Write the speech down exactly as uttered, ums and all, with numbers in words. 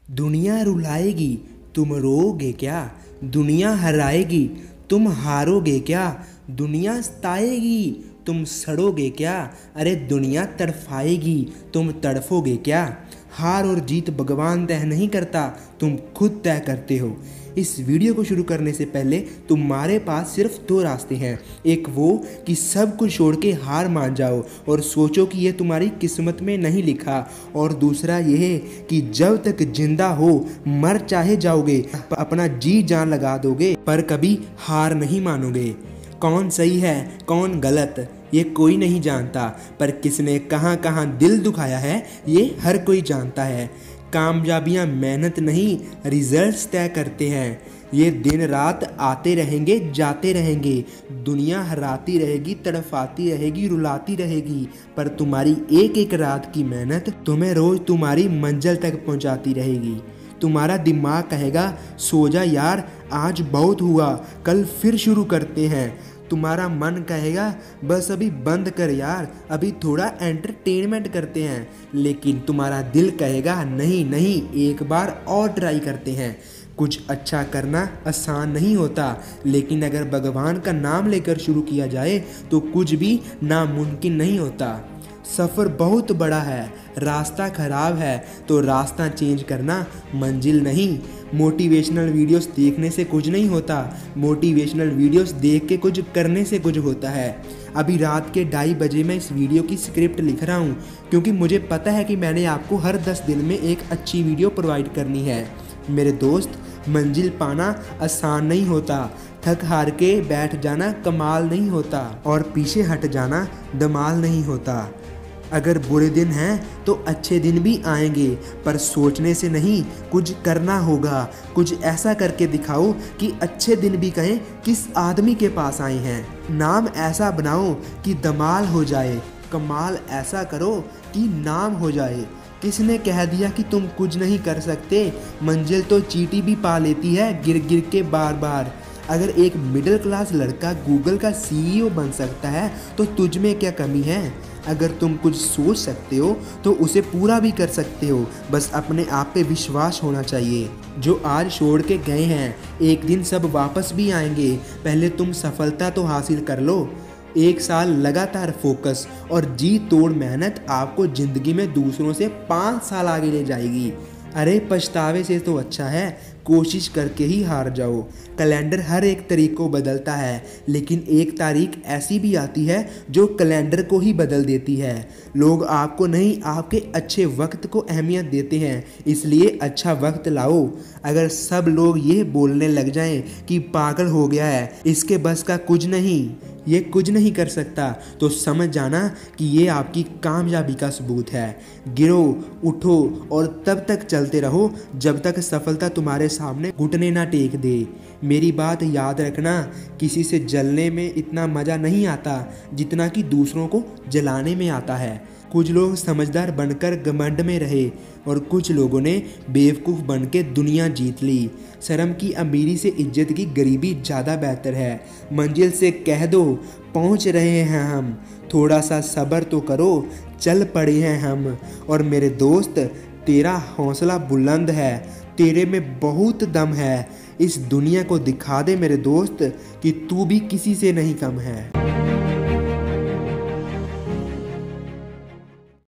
दुनिया रुलाएगी तुम रोओगे क्या। दुनिया हराएगी तुम हारोगे क्या। दुनिया सताएगी तुम सड़ोगे क्या। अरे दुनिया तड़फाएगी तुम तड़फोगे क्या। हार और जीत भगवान तय नहीं करता, तुम खुद तय करते हो। इस वीडियो को शुरू करने से पहले तुम्हारे पास सिर्फ दो रास्ते हैं। एक वो कि सब कुछ छोड़ के हार मान जाओ और सोचो कि यह तुम्हारी किस्मत में नहीं लिखा, और दूसरा यह कि जब तक जिंदा हो मर चाहे जाओगे, अपना जी जान लगा दोगे पर कभी हार नहीं मानोगे। कौन सही है कौन गलत ये कोई नहीं जानता, पर किसने कहाँ कहाँ दिल दुखाया है ये हर कोई जानता है। कामयाबियाँ मेहनत नहीं रिजल्ट्स तय करते हैं। ये दिन रात आते रहेंगे जाते रहेंगे। दुनिया हराती रहेगी तड़फाती रहेगी रुलाती रहेगी, पर तुम्हारी एक एक रात की मेहनत तुम्हें रोज तुम्हारी मंजिल तक पहुंचाती रहेगी। तुम्हारा दिमाग कहेगा सो जा यार, आज बहुत हुआ, कल फिर शुरू करते हैं। तुम्हारा मन कहेगा बस अभी बंद कर यार, अभी थोड़ा एंटरटेनमेंट करते हैं। लेकिन तुम्हारा दिल कहेगा नहीं नहीं, एक बार और ट्राई करते हैं। कुछ अच्छा करना आसान नहीं होता, लेकिन अगर भगवान का नाम लेकर शुरू किया जाए तो कुछ भी नामुमकिन नहीं होता। सफ़र बहुत बड़ा है, रास्ता खराब है तो रास्ता चेंज करना मंजिल नहीं। मोटिवेशनल वीडियोस देखने से कुछ नहीं होता, मोटिवेशनल वीडियोस देख के कुछ करने से कुछ होता है। अभी रात के ढाई बजे मैं इस वीडियो की स्क्रिप्ट लिख रहा हूँ, क्योंकि मुझे पता है कि मैंने आपको हर दस दिन में एक अच्छी वीडियो प्रोवाइड करनी है। मेरे दोस्त, मंजिल पाना आसान नहीं होता, थक हार के बैठ जाना कमाल नहीं होता, और पीछे हट जाना धमाल नहीं होता। अगर बुरे दिन हैं तो अच्छे दिन भी आएंगे, पर सोचने से नहीं कुछ करना होगा। कुछ ऐसा करके दिखाओ कि अच्छे दिन भी कहें किस आदमी के पास आए हैं। नाम ऐसा बनाओ कि धमाल हो जाए, कमाल ऐसा करो कि नाम हो जाए। किसने कह दिया कि तुम कुछ नहीं कर सकते। मंजिल तो चींटी भी पा लेती है गिर गिर के बार बार। अगर एक मिडिल क्लास लड़का गूगल का सीईओ बन सकता है तो तुझ में क्या कमी है। अगर तुम कुछ सोच सकते हो तो उसे पूरा भी कर सकते हो, बस अपने आप पे विश्वास होना चाहिए। जो आज छोड़ के गए हैं एक दिन सब वापस भी आएंगे, पहले तुम सफलता तो हासिल कर लो। एक साल लगातार फोकस और जी तोड़ मेहनत आपको ज़िंदगी में दूसरों से पाँच साल आगे ले जाएगी। अरे पछतावे से तो अच्छा है कोशिश करके ही हार जाओ। कैलेंडर हर एक तारीख को बदलता है, लेकिन एक तारीख ऐसी भी आती है जो कैलेंडर को ही बदल देती है। लोग आपको नहीं आपके अच्छे वक्त को अहमियत देते हैं, इसलिए अच्छा वक्त लाओ। अगर सब लोग ये बोलने लग जाएं कि पागल हो गया है, इसके बस का कुछ नहीं, ये कुछ नहीं कर सकता, तो समझ जाना कि ये आपकी कामयाबी का सबूत है। गिरो उठो और तब तक चलते रहो जब तक सफलता तुम्हारे सामने घुटने ना टेक दे। मेरी बात याद रखना, किसी से जलने में इतना मज़ा नहीं आता जितना कि दूसरों को जलाने में आता है। कुछ लोग समझदार बनकर घमंड में रहे और कुछ लोगों ने बेवकूफ़ बन के दुनिया जीत ली। शर्म की अमीरी से इज्जत की गरीबी ज़्यादा बेहतर है। मंजिल से कह दो पहुंच रहे हैं हम, थोड़ा सा सब्र तो करो, चल पड़े हैं हम। और मेरे दोस्त, तेरा हौसला बुलंद है, तेरे में बहुत दम है। इस दुनिया को दिखा दे मेरे दोस्त कि तू भी किसी से नहीं कम है।